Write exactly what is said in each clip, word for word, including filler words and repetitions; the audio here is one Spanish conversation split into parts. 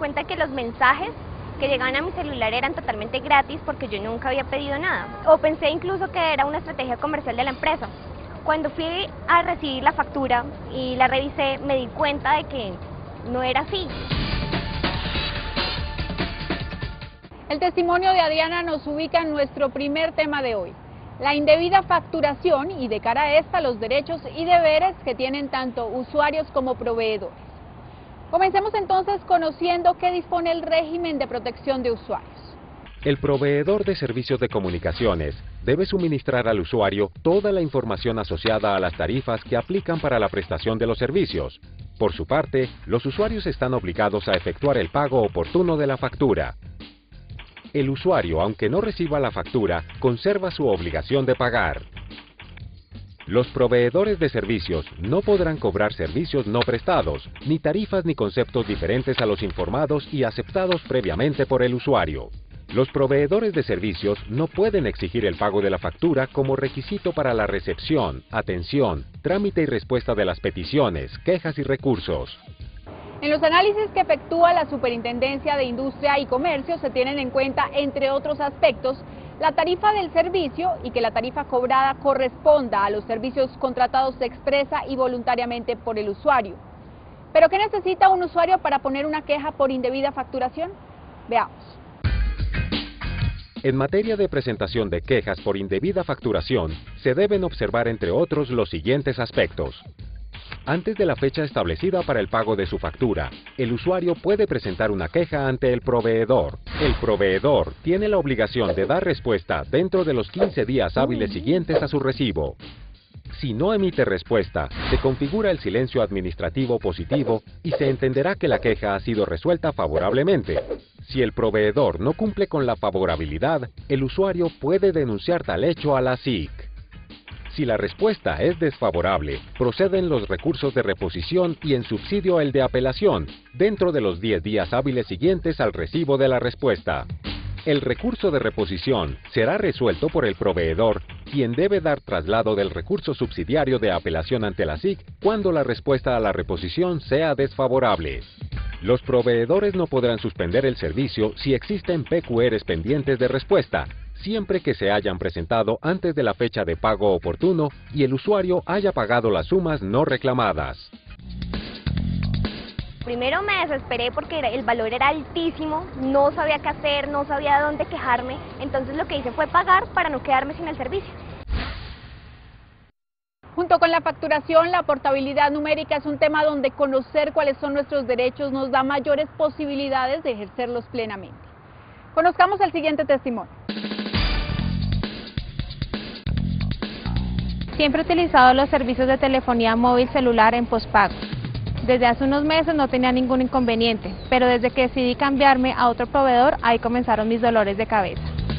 cuenta que los mensajes que llegaban a mi celular eran totalmente gratis porque yo nunca había pedido nada. O pensé incluso que era una estrategia comercial de la empresa. Cuando fui a recibir la factura y la revisé, me di cuenta de que no era así. El testimonio de Adriana nos ubica en nuestro primer tema de hoy, la indebida facturación y de cara a esta los derechos y deberes que tienen tanto usuarios como proveedores. Comencemos entonces conociendo qué dispone el régimen de protección de usuarios. El proveedor de servicios de comunicaciones debe suministrar al usuario toda la información asociada a las tarifas que aplican para la prestación de los servicios. Por su parte, los usuarios están obligados a efectuar el pago oportuno de la factura. El usuario, aunque no reciba la factura, conserva su obligación de pagar. Los proveedores de servicios no podrán cobrar servicios no prestados, ni tarifas ni conceptos diferentes a los informados y aceptados previamente por el usuario. Los proveedores de servicios no pueden exigir el pago de la factura como requisito para la recepción, atención, trámite y respuesta de las peticiones, quejas y recursos. En los análisis que efectúa la Superintendencia de Industria y Comercio se tienen en cuenta, entre otros aspectos, la tarifa del servicio y que la tarifa cobrada corresponda a los servicios contratados expresa y voluntariamente por el usuario. ¿Pero qué necesita un usuario para poner una queja por indebida facturación? Veamos. En materia de presentación de quejas por indebida facturación, se deben observar entre otros los siguientes aspectos. Antes de la fecha establecida para el pago de su factura, el usuario puede presentar una queja ante el proveedor. El proveedor tiene la obligación de dar respuesta dentro de los quince días hábiles siguientes a su recibo. Si no emite respuesta, se configura el silencio administrativo positivo y se entenderá que la queja ha sido resuelta favorablemente. Si el proveedor no cumple con la favorabilidad, el usuario puede denunciar tal hecho a la S I C. Si la respuesta es desfavorable, proceden los recursos de reposición y en subsidio el de apelación, dentro de los diez días hábiles siguientes al recibo de la respuesta. El recurso de reposición será resuelto por el proveedor, quien debe dar traslado del recurso subsidiario de apelación ante la S I C cuando la respuesta a la reposición sea desfavorable. Los proveedores no podrán suspender el servicio si existen P Q Rs pendientes de respuesta, siempre que se hayan presentado antes de la fecha de pago oportuno y el usuario haya pagado las sumas no reclamadas. Primero me desesperé porque el valor era altísimo, no sabía qué hacer, no sabía dónde quejarme, entonces lo que hice fue pagar para no quedarme sin el servicio. Junto con la facturación, la portabilidad numérica es un tema donde conocer cuáles son nuestros derechos nos da mayores posibilidades de ejercerlos plenamente. Conozcamos el siguiente testimonio. Siempre he utilizado los servicios de telefonía móvil celular en pospago. Desde hace unos meses no tenía ningún inconveniente, pero desde que decidí cambiarme a otro proveedor, ahí comenzaron mis dolores de cabeza.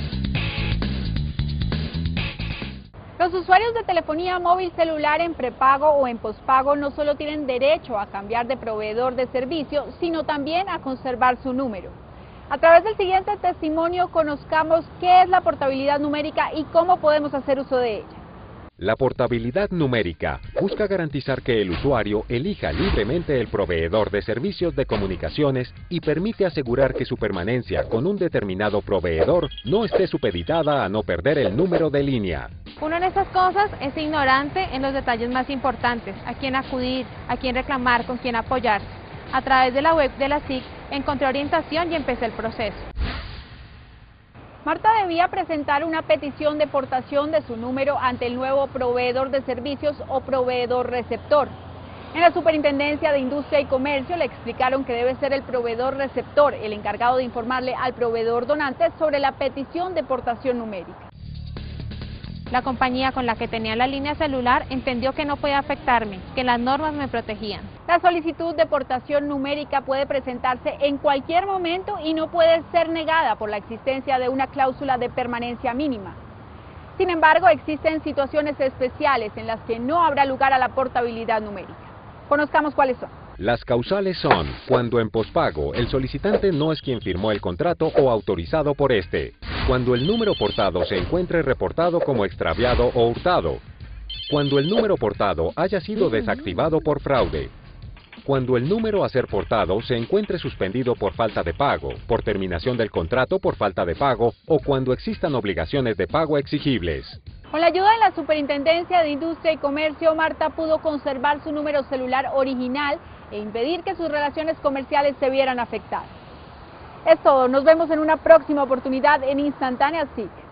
Los usuarios de telefonía móvil celular en prepago o en pospago no solo tienen derecho a cambiar de proveedor de servicio, sino también a conservar su número. A través del siguiente testimonio conozcamos qué es la portabilidad numérica y cómo podemos hacer uso de ella. La portabilidad numérica busca garantizar que el usuario elija libremente el proveedor de servicios de comunicaciones y permite asegurar que su permanencia con un determinado proveedor no esté supeditada a no perder el número de línea. Uno en estas cosas es ignorante en los detalles más importantes, a quién acudir, a quién reclamar, con quién apoyarse. A través de la web de la S I C encontré orientación y empecé el proceso. Marta debía presentar una petición de portación de su número ante el nuevo proveedor de servicios o proveedor receptor. En la Superintendencia de Industria y Comercio le explicaron que debe ser el proveedor receptor el encargado de informarle al proveedor donante sobre la petición de portación numérica. La compañía con la que tenía la línea celular entendió que no podía afectarme, que las normas me protegían. La solicitud de portación numérica puede presentarse en cualquier momento y no puede ser negada por la existencia de una cláusula de permanencia mínima. Sin embargo, existen situaciones especiales en las que no habrá lugar a la portabilidad numérica. Conozcamos cuáles son. Las causales son cuando en pospago el solicitante no es quien firmó el contrato o autorizado por este, cuando el número portado se encuentre reportado como extraviado o hurtado, cuando el número portado haya sido desactivado por fraude, cuando el número a ser portado se encuentre suspendido por falta de pago, por terminación del contrato por falta de pago o cuando existan obligaciones de pago exigibles. Con la ayuda de la Superintendencia de Industria y Comercio, Marta pudo conservar su número celular original e impedir que sus relaciones comerciales se vieran afectadas. Es todo, nos vemos en una próxima oportunidad en Instantáneas T I C.